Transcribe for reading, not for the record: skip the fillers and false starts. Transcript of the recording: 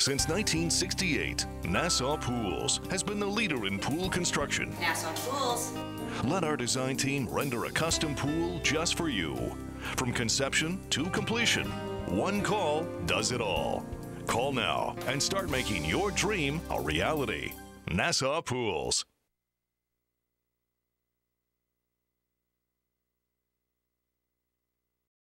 Since 1968, Nassau Pools has been the leader in pool construction. Nassau Pools. Let our design team render a custom pool just for you. From conception to completion, one call does it all. Call now and start making your dream a reality. Nassau Pools.